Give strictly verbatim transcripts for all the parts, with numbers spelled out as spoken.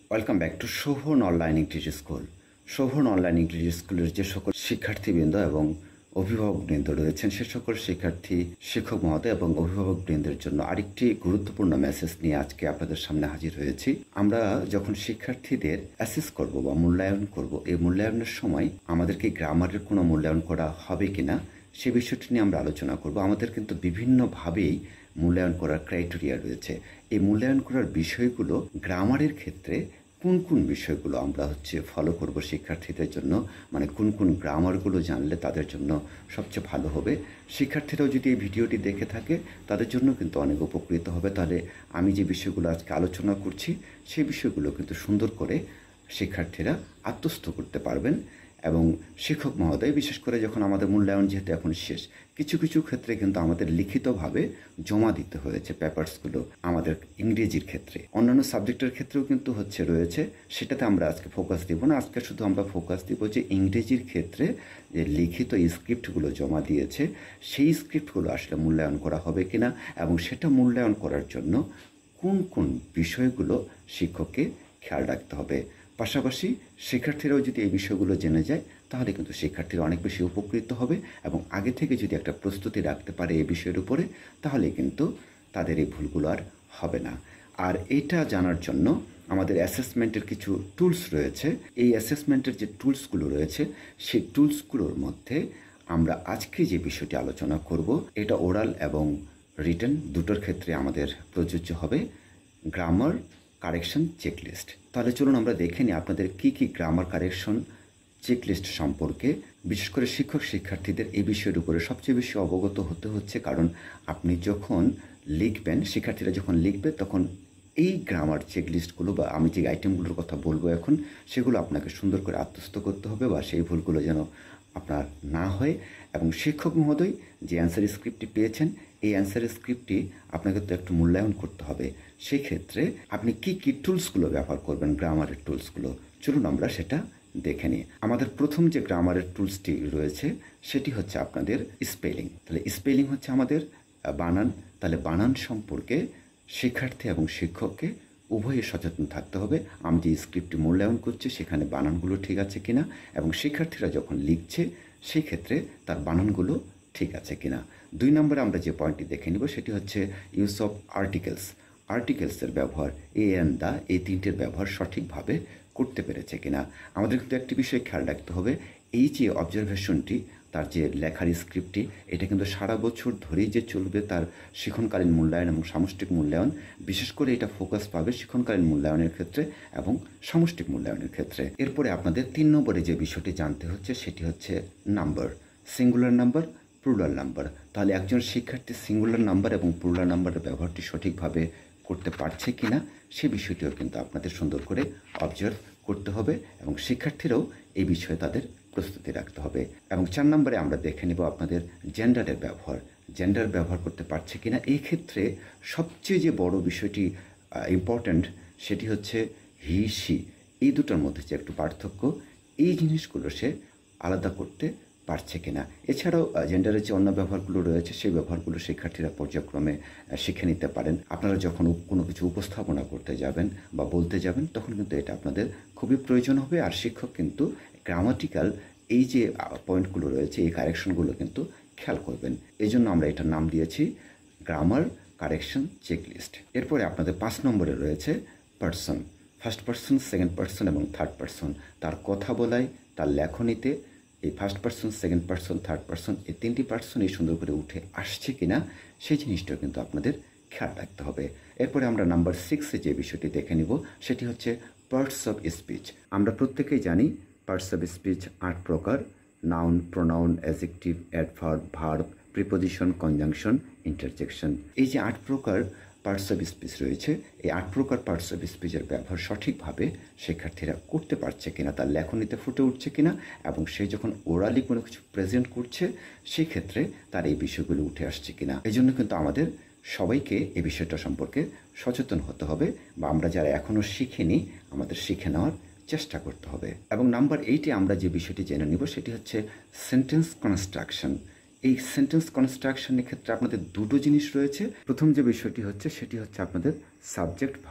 Welcome back to Shovon online English school. Shovon online English স্কুলের যে সকল শিক্ষার্থীবৃন্দ এবং অভিভাবকবৃন্দ রয়েছেন সে সকল শিক্ষার্থী, শিক্ষক মহোদয় এবং অভিভাবকবৃন্দের জন্য আরেকটি গুরুত্বপূর্ণ মেসেজ নিয়ে আজকে আপনাদের সামনে হাজির হয়েছি। আমরা যখন শিক্ষার্থীদের অ্যাসেস করব বা মূল্যায়ন করব, এই মূল্যায়নের সময় আমাদেরকে গ্রামারের কোনো মূল্যায়ন করা হবে কিনা সে বিষয়টি নিয়ে আমরা আলোচনা করব। আমাদের কিন্তু বিভিন্নভাবেই মূল্যায়ন করার ক্রাইটেরিয়া রয়েছে। এই মূল্যায়ন করার বিষয়গুলো গ্রামারের ক্ষেত্রে কোন কোন বিষয়গুলো আমরা হচ্ছে ফলো করব শিক্ষার্থীদের জন্য, মানে কোন কোন গ্রামারগুলো জানলে তাদের জন্য সবচেয়ে ভালো হবে। শিক্ষার্থীরাও যদি এই ভিডিওটি দেখে থাকে তাদের জন্য কিন্তু অনেক উপকৃত হবে। তাহলে আমি যে বিষয়গুলো আজকে আলোচনা করছি সেই বিষয়গুলো কিন্তু সুন্দর করে শিক্ষার্থীরা আত্মস্থ করতে পারবেন। এবং শিক্ষক মহোদয় বিশেষ করে যখন আমাদের মূল্যায়ন যেহেতু এখন শেষ, কিছু কিছু ক্ষেত্রে কিন্তু আমাদের লিখিতভাবে জমা দিতে হয়েছে পেপারসগুলো আমাদের ইংরেজির ক্ষেত্রে। অন্যান্য সাবজেক্টের ক্ষেত্রেও কিন্তু হচ্ছে রয়েছে, সেটাতে আমরা আজকে ফোকাস দিব না। আজকে শুধু আমরা ফোকাস দিব যে ইংরেজির ক্ষেত্রে যে লিখিত স্ক্রিপ্টগুলো জমা দিয়েছে সেই স্ক্রিপ্টগুলো আসলে মূল্যায়ন করা হবে কিনা এবং সেটা মূল্যায়ন করার জন্য কোন কোন বিষয়গুলো শিক্ষককে খেয়াল রাখতে হবে। পাশাপাশি শিক্ষার্থীরাও যদি এই বিষয়গুলো জেনে যায় তাহলে কিন্তু শিক্ষার্থীরা অনেক বেশি উপকৃত হবে এবং আগে থেকে যদি একটা প্রস্তুতি রাখতে পারে এই বিষয়ের উপরে তাহলে কিন্তু তাদের এই ভুলগুলো আর হবে না। আর এইটা জানার জন্য আমাদের অ্যাসেসমেন্টের কিছু টুলস রয়েছে। এই অ্যাসেসমেন্টের যে টুলসগুলো রয়েছে সেই টুলসগুলোর মধ্যে আমরা আজকে যে বিষয়টি আলোচনা করব এটা ওরাল এবং রিটেন দুটোর ক্ষেত্রে আমাদের প্রযোজ্য হবে। Grammar correction checklist. তাহলে চলুন আমরা দেখে নিই আপনাদের কি কি গ্রামার কারেকশন চেকলিস্ট সম্পর্কে। বিশেষ করে শিক্ষক শিক্ষার্থীদের এই বিষয়ের উপরে সবচেয়ে বেশি অবগত হতে হচ্ছে, কারণ আপনি যখন লিখবেন, শিক্ষার্থীরা যখন লিখবে তখন এই গ্রামার চেকলিস্টগুলো বা আমি যে আইটেমগুলোর কথা বলবো এখন সেগুলো আপনাকে সুন্দর করে আত্মস্থ করতে হবে বা সেই ভুলগুলো যেন আপনার না হয়। এবং শিক্ষক মহোদয় যে অ্যান্সার স্ক্রিপ্টটি পেয়েছেন এই অ্যান্সার স্ক্রিপ্টটি আপনাকে তো একটু মূল্যায়ন করতে হবে। সেই ক্ষেত্রে আপনি কি কি টুলসগুলো ব্যবহার করবেন, গ্রামারের টুলসগুলো, চলুন আমরা সেটা দেখে নিই। আমাদের প্রথম যে গ্রামারের টুলসটি রয়েছে সেটি হচ্ছে আপনাদের স্পেলিং। তাহলে স্পেলিং হচ্ছে আমাদের বানান। তাহলে বানান সম্পর্কে শিক্ষার্থী এবং শিক্ষককে উভয়ে সচেতন থাকতে হবে। আমি যে স্ক্রিপ্টটি মূল্যায়ন করছি সেখানে বানানগুলো ঠিক আছে কিনা এবং শিক্ষার্থীরা যখন লিখছে সেই ক্ষেত্রে তার বানানগুলো ঠিক আছে কিনা। দুই নম্বরে আমরা যে পয়েন্টটি দেখে নিব সেটি হচ্ছে ইউজ অফ আর্টিকেলস। আর্টিকেলসের ব্যবহার, এ অ্যান্ড দ্য, এই তিনটের ব্যবহার সঠিকভাবে করতে পেরেছে কিনা। আমাদের কিন্তু একটি বিষয় খেয়াল রাখতে হবে, এই যে অবজারভেশনটি তার যে লেখার স্ক্রিপ্টটি এটা কিন্তু সারা বছর ধরেই যে চলবে তার শিক্ষণকালীন মূল্যায়ন এবং সামষ্টিক মূল্যায়ন। বিশেষ করে এটা ফোকাস পাবে শিক্ষণকালীন মূল্যায়নের ক্ষেত্রে এবং সামষ্টিক মূল্যায়নের ক্ষেত্রে। এরপরে আপনাদের তিন নম্বরে যে বিষয়টি জানতে হচ্ছে সেটি হচ্ছে number, singular number, plural number. তাহলে একজন শিক্ষার্থী সিঙ্গুলার নাম্বার এবং প্লুরাল নাম্বারের ব্যবহারটি সঠিকভাবে করতে পারছে কিনা সে বিষয়টিও কিন্তু আপনাদের সুন্দর করে অবজার্ভ করতে হবে এবং শিক্ষার্থীরাও এই বিষয়ে তাদের প্রস্তুতি রাখতে হবে। এবং চার নম্বরে আমরা দেখে নেব আপনাদের জেন্ডারের ব্যবহার, জেন্ডার ব্যবহার করতে পারছে কিনা। এই ক্ষেত্রে সবচেয়ে যে বড় বিষয়টি ইম্পর্ট্যান্ট সেটি হচ্ছে হি সি, এই দুটোর মধ্যে যে একটু পার্থক্য, এই জিনিসগুলো সে আলাদা করতে পারছে কিনা। এছাড়াও জেন্ডারের যে অন্য ব্যবহারগুলো রয়েছে সেই ব্যবহারগুলো শিক্ষার্থীরা পর্যায়ক্রমে শিখে নিতে পারেন। আপনারা যখন কোনো কিছু উপস্থাপনা করতে যাবেন বা বলতে যাবেন তখন কিন্তু এটা আপনাদের খুবই প্রয়োজন হবে। আর শিক্ষক কিন্তু গ্রামাটিক্যাল এই যে পয়েন্টগুলো রয়েছে এই কারেকশনগুলো কিন্তু খেয়াল করবেন। এই জন্য আমরা এটার নাম দিয়েছি গ্রামার কারেকশন চেকলিস্ট। এরপরে আপনাদের পাঁচ নম্বরে রয়েছে person, first person, second person এবং থার্ড পার্সন। তার কথা বলায়, তার লেখনীতে এই first person, second person, third person এই তিনটি পার্সন এই সুন্দর করে উঠে আসছে কিনা সেই জিনিসটাও কিন্তু আপনাদের খেয়াল রাখতে হবে। এরপরে আমরা নাম্বার সিক্সে যে বিষয়টি দেখে নিব সেটি হচ্ছে পার্টস অফ স্পিচ। আমরা প্রত্যেকেই জানি পার্টস অফ স্পিচ আট প্রকার: noun, pronoun, adjective, adverb, verb, preposition, conjunction, interjection. এই যে আট প্রকার পার্টস অফ স্পিচ রয়েছে এই আট প্রকার পার্টস অফ স্পিচের ব্যবহার সঠিকভাবে শিক্ষার্থীরা করতে পারছে কিনা, তার লেখনীতে ফুটে উঠছে কিনা এবং সে যখন ওরালি কোনো কিছু প্রেজেন্ট করছে সেই ক্ষেত্রে তার এই বিষয়গুলো উঠে আসছে কিনা। এই জন্য কিন্তু আমাদের সবাইকে এই বিষয়টা সম্পর্কে সচেতন হতে হবে বা আমরা যারা এখনও শিখিনি আমাদের শিখে নেওয়ার চেষ্টা করতে হবে। এবং নাম্বার এইটে আমরা যে বিষয়টি জেনে নিব সেটি হচ্ছে সেন্টেন্স কনস্ট্রাকশন। এই সেন্টেন্স কনস্ট্রাকশনের ক্ষেত্রে আপনাদের দুটো জিনিস রয়েছে। প্রথম যে বিষয়টি হচ্ছে সেটি হচ্ছে আপনাদের subject verb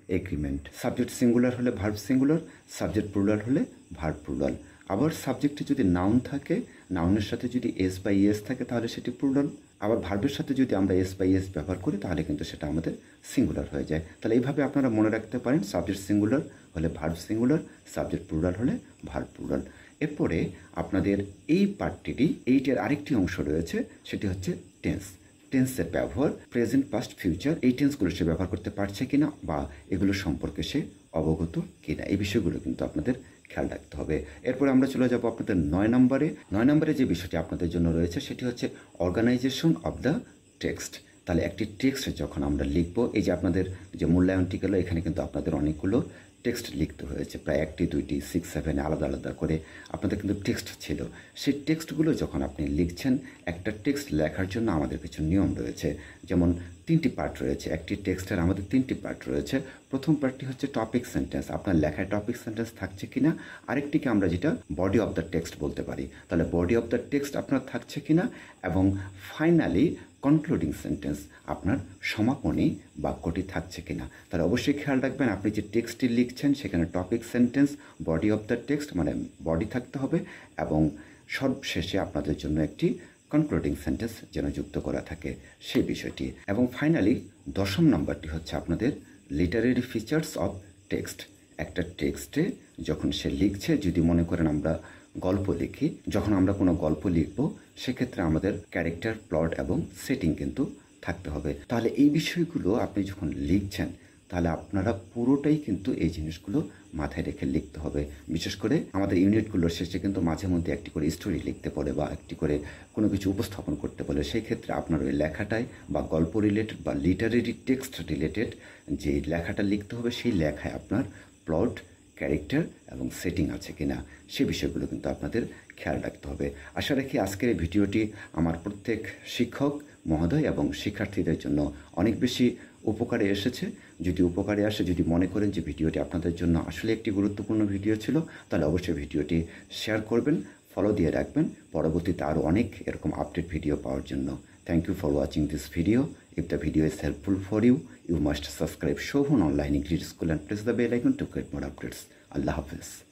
agreement. Subject singular হলে ভার্ব সিঙ্গুলার, সাবজেক্ট প্লুরাল হলে ভার্ব প্লুরাল। আবার সাবজেক্টে যদি নাউন থাকে, নাউনের সাথে যদি এস বা ইএস থাকে তাহলে সেটি প্লুরাল। আবার ভার্বের সাথে যদি আমরা এস বা ইএস ব্যবহার করি তাহলে কিন্তু সেটা আমাদের সিঙ্গুলার হয়ে যায়। তাহলে এইভাবে আপনারা মনে রাখতে পারেন, সাবজেক্ট সিঙ্গুলার হলে ভার্ব সিঙ্গুলার, সাবজেক্ট প্লুরাল হলে ভার্ব প্লুরাল। এরপরে আপনাদের এই পার্টটিরই এইটার আরেকটি অংশ রয়েছে, সেটি হচ্ছে টেন্স। টেন্সের ব্যবহার, প্রেজেন্ট, পাস্ট, ফিউচার, এই টেন্সগুলো সে ব্যবহার করতে পারছে কিনা বা এগুলো সম্পর্কে সে অবগত কিনা, এই বিষয়গুলো কিন্তু আপনাদের খেয়াল রাখতে হবে। এরপরে আমরা চলে যাব আপনাদের নয় নম্বরে। নয় নম্বরে যে বিষয়টি আপনাদের জন্য রয়েছে সেটি হচ্ছে অর্গানাইজেশন অব দ্য টেক্সট। তাহলে একটি টেক্সট যখন আমরা লিখবো, এই যে আপনাদের যে মূল্যায়নটি গেল, এখানে কিন্তু আপনাদের অনেকগুলো টেক্সট লিখতে হয়েছে, প্রায় একটি দুইটি সিক্স সেভেনে আলাদা আলাদা করে আপনাদের কিন্তু টেক্সট ছিল। সেই টেক্সটগুলো যখন আপনি লিখছেন, একটা টেক্সট লেখার জন্য আমাদের কিছু নিয়ম রয়েছে। যেমন তিনটি পার্ট রয়েছে, একটি টেক্সটের আমাদের তিনটি পার্ট রয়েছে। প্রথম পার্টটি হচ্ছে টপিক সেন্টেন্স, আপনার লেখায় টপিক সেন্টেন্স থাকছে কিনা। আরেকটিকে আমরা যেটা বডি অফ দ্য টেক্সট বলতে পারি, তাহলে বডি অফ দ্য টেক্সট আপনার থাকছে কিনা। এবং ফাইনালি কনক্লুডিং সেন্টেন্স, আপনার সমাপনী বাক্যটি থাকছে কিনা। তাহলে অবশ্যই খেয়াল রাখবেন, আপনি যে টেক্সটটি লিখছেন সেখানে topic sentence, body of the text মানে বডি থাকতে হবে, এবং সর্বশেষে আপনাদের জন্য একটি কনক্লুডিং সেন্টেন্স যেন যুক্ত করা থাকে সেই বিষয়টি। এবং ফাইনালি দশম নম্বরটি হচ্ছে আপনাদের লিটারেরি ফিচার্স অফ টেক্সট। একটা টেক্সটে যখন সে লিখছে, যদি মনে করেন আমরা গল্প লিখি, যখন আমরা কোনো গল্প লিখব সেক্ষেত্রে আমাদের ক্যারেক্টার, প্লট এবং সেটিং কিন্তু থাকতে হবে। তাহলে এই বিষয়গুলো আপনি যখন লিখছেন তাহলে আপনারা পুরোটাই কিন্তু এই জিনিসগুলো মাথায় রেখে লিখতে হবে। বিশেষ করে আমাদের ইউনিটগুলোর শেষে কিন্তু মাঝে মধ্যে একটি করে স্টোরি লিখতে বলে বা একটি করে কোনো কিছু উপস্থাপন করতে বলে। সেই ক্ষেত্রে আপনার ওই লেখাটায় বা গল্প রিলেটেড বা লিটারেরি টেক্সট রিলেটেড যে লেখাটা লিখতে হবে, সেই লেখায় আপনার প্লট, ক্যারেক্টার এবং সেটিং আছে কিনা, সে বিষয়গুলো কিন্তু আপনাদের খেয়াল রাখতে হবে। আশা রাখি আজকের এই ভিডিওটি আমার প্রত্যেক শিক্ষক মহোদয় এবং শিক্ষার্থীদের জন্য অনেক বেশি উপকারে এসেছে। যদি উপকারে আসে, যদি মনে করেন যে ভিডিওটি আপনাদের জন্য আসলে একটি গুরুত্বপূর্ণ ভিডিও ছিল, তাহলে অবশ্যই ভিডিওটি শেয়ার করবেন, ফলো দিয়ে রাখবেন পরবর্তীতে আরও অনেক এরকম আপডেট ভিডিও পাওয়ার জন্য। Thank you for watching this video. If the video is helpful for you, you must subscribe Shovon Online English School and press the bell icon to get more updates. Allah Hafiz.